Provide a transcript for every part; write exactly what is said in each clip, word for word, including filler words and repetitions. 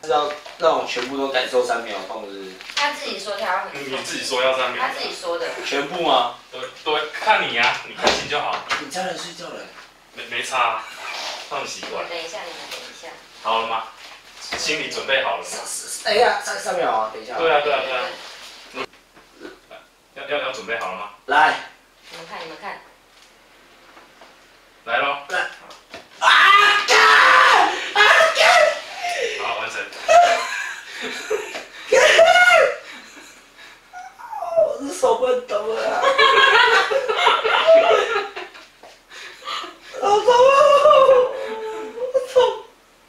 是要让我全部都感受三秒痛，是？ 他自己说他要很痛。 你自己说要三秒。 他自己说的。 全部吗？ 对对，看你呀、啊，你开心就好。 你家人睡觉了？ 没没差、啊，他们习惯。 等一下，你们等一下。 好了吗？心理准备好了吗？ 等一下，三三秒啊，等一下。 对啊对啊对啊。要要要准备好了吗？ 来。 你们看，你们看。 来喽。 来。啊！干！啊干！ 好，完成。 我的手不能动了。好痛啊！好痛。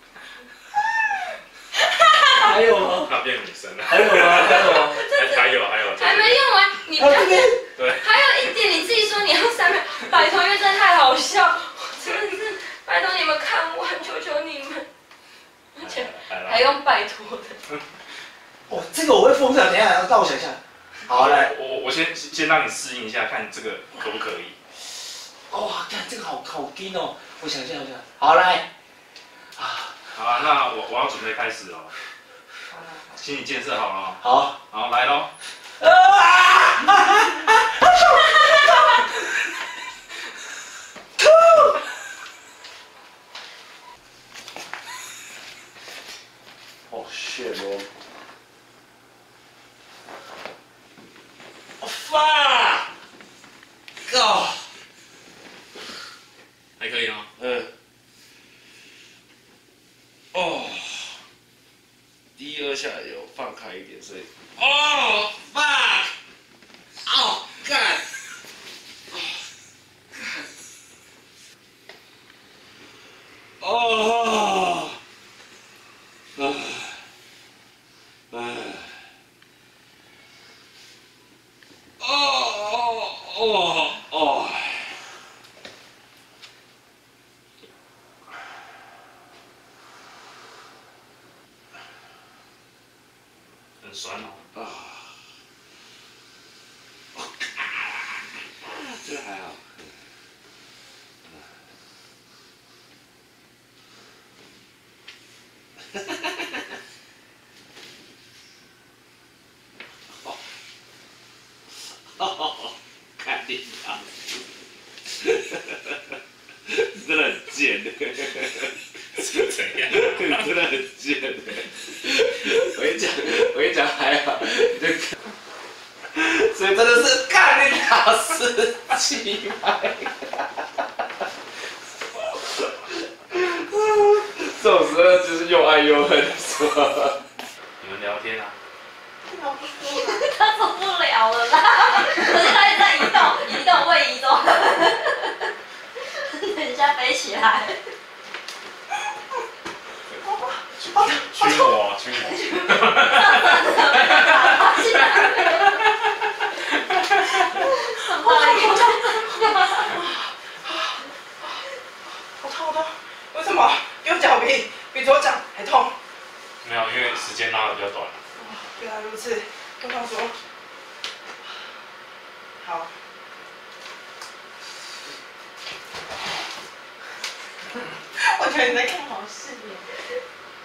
还有吗？ 他变女生了。 还有吗？还有吗？ 还还有还有。 还没用完，你不要对。 还有一点，你自己说你要三秒，拜托，因为真的太好笑，真的是拜托你们看完，求求你们，而且还用拜托的。 哦，这个我会疯掉，等一下，让我想一下。好，来， 我我先先让你适应一下，看这个可不可以。 哇，看这个好好硬哦，我想一下，我想。好，来。 啊。好啊，那我我要准备开始了。心理建设好了。 好。 好，来喽。 哦，shit，我。Oh fuck！ God！ 还可以吗？ 嗯。哦。第一二下有放开一点，所以。哦 fuck！ 哦，干！哦。啊。啊。哦哦哦哦。 很酸哦。 啊。这还好。哦，看你啊！真的很贱的， 是怎样？ 真的很贱的。我跟你讲，我跟你讲还好，所以真的是看你老师气派。这种时候就是又爱又恨，是吧？ 你们聊天啊？ 他走不了了啦，可是他也在移动，移动位移动，等一下飞起来。 驱我，驱我。 爬起来。什么？ 好痛好痛！为什么右脚比比左脚还痛？ 没有，因为时间拉的比较短。 原来如此，我想说，好。我觉得你在看好戏耶。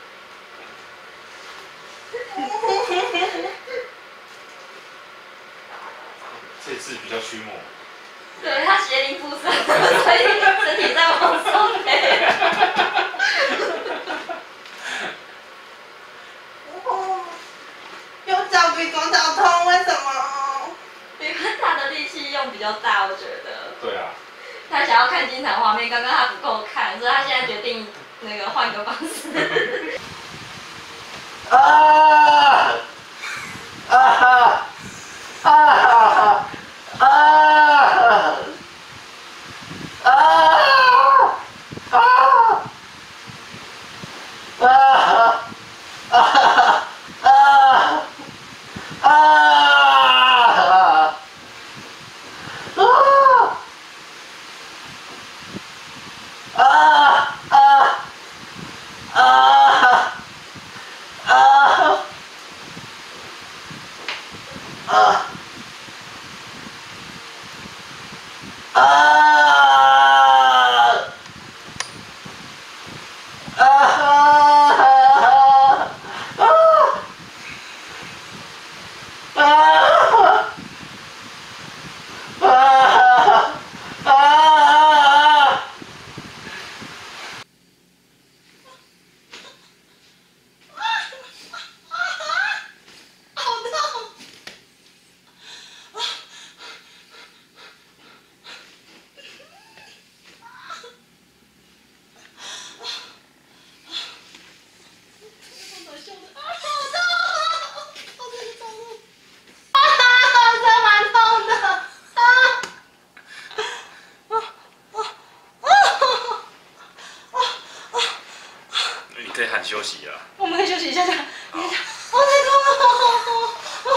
这次比较驱魔。 对，他邪灵附身，所以身体在往上飞。 右脚比左脚痛，为什么？ 因为他的力气用比较大，我觉得。 对啊。 他想要看精彩画面，刚刚他不够看，所以他现在决定那个换个方式。 啊！啊哈！啊哈！啊！啊！啊！啊！啊！啊！啊！啊！啊！啊！啊！啊！啊！ 可以喊休息了。 我们可以休息一下下。等一下，哦，太痛了！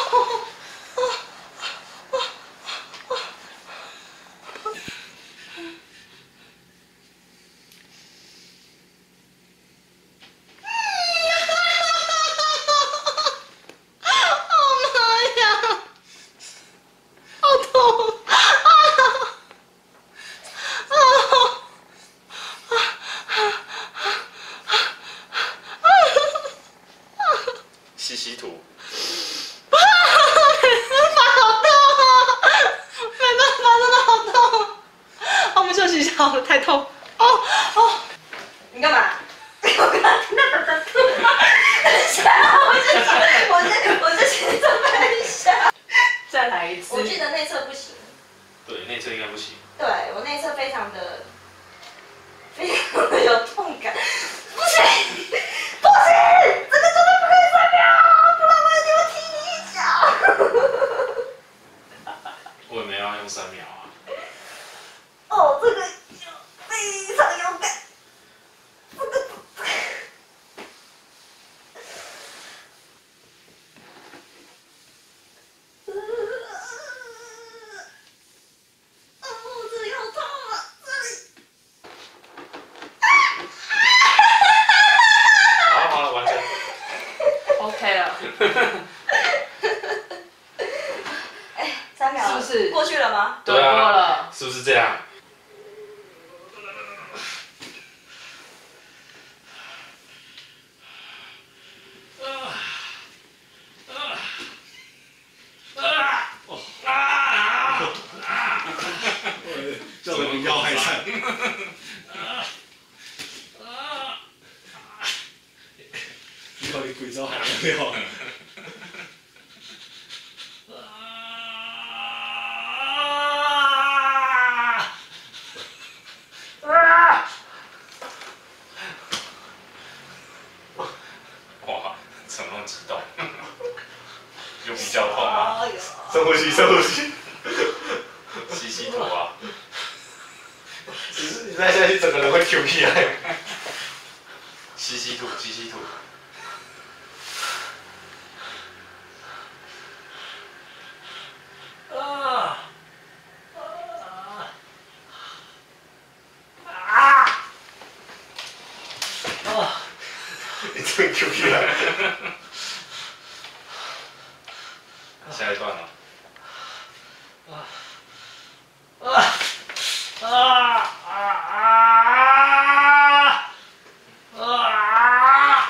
吸吸吐。 没办法，好痛啊！没办法，真的好痛。好，我们休息一下好了，太痛。哦哦，你干嘛？我刚刚听到他在吐。等一下，我这我这我这先准备一下，再来一次。 我记得内侧不行。 对，内侧应该不行。 对我内侧非常的非常的有痛感。不行，不行，这个绝对不可以三秒，不然我一定会踢你一脚。 我也没有要用三秒啊。 哦，这个非常有感。这个。 OK 了。 哎，三秒是不是过去了吗？ 对啊， 过了， 是不是这样？ 叫什么腰还颤？你到底鬼招还没有？ 哇，怎么那么激动？有比较痛吗？ 深呼吸，深呼吸。 吸吸吐啊！ 只是你再下去，整个人会 Q 起来。 吸吸吐，吸吸吐。啊啊啊！啊！ 你真 Q 起来。 下一段了。 啊啊啊啊啊啊！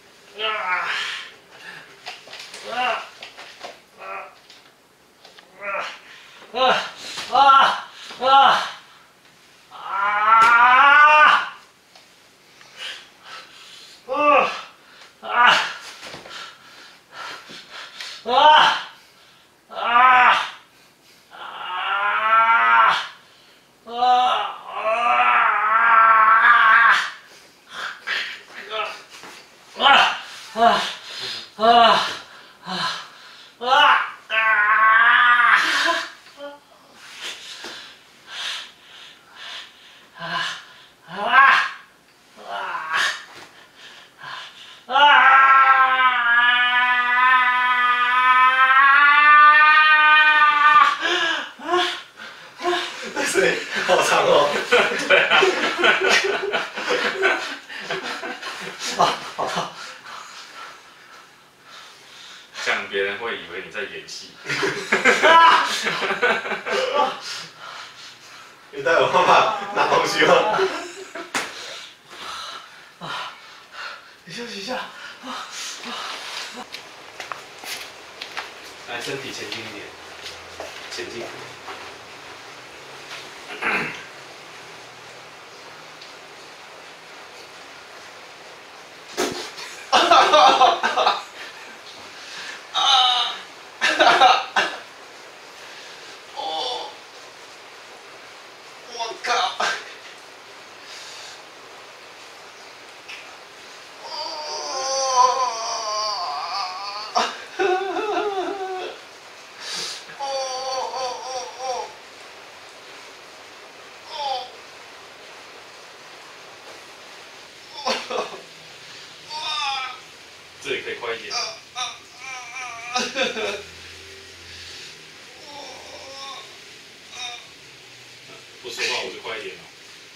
好长哦。 对啊。 啊，好痛。 这样别人会以为你在演戏。 你带我妈妈拿东西吗？啊，你休息一下。 来，身体前进一点，前进。 哦，我靠！哦，哦哦哦一点。不说话我就快一点了。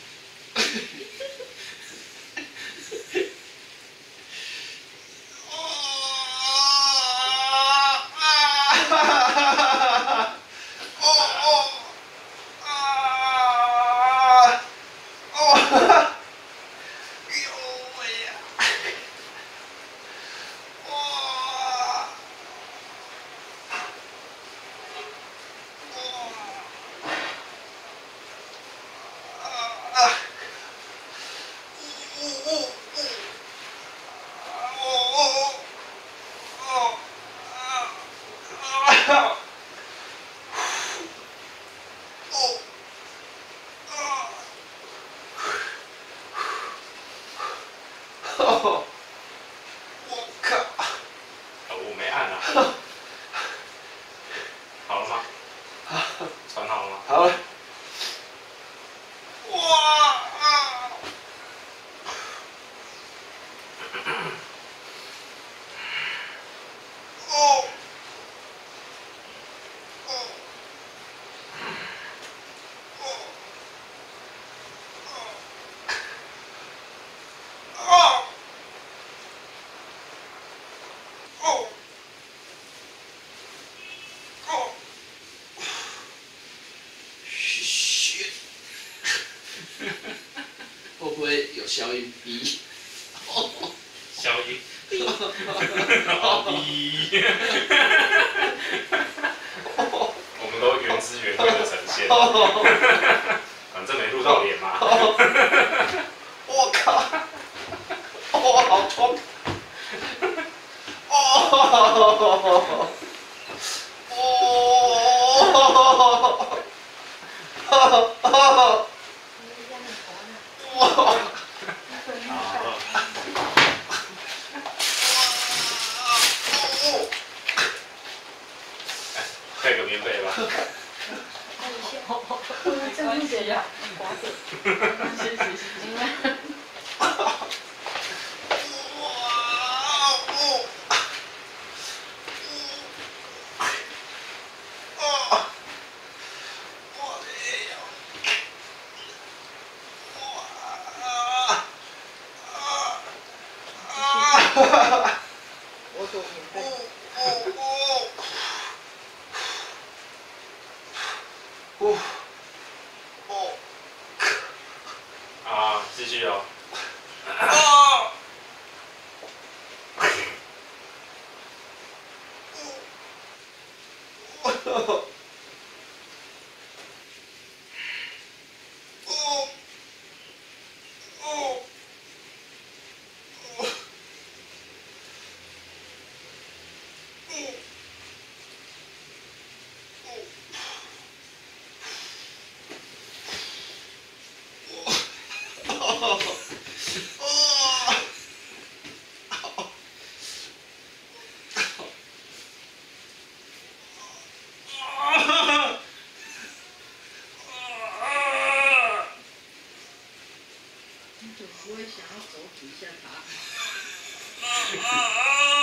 我靠！ 我没按啊。好了吗？传好了吗？ 好了。哇啊！哦。哦。哦。哦。哦。shit。会不会有消音逼？ 消音。好逼。我们都原汁原味的呈现。反正没录到脸嘛。 我靠！哦，好痛！哦！哦！哇！ 盖个棉被吧。 这样子呀， 谢谢谢谢。 我躲棉被。 哦。 啊，继续哦。 啊！哦。 你总不会想要手指一下它？ 啊啊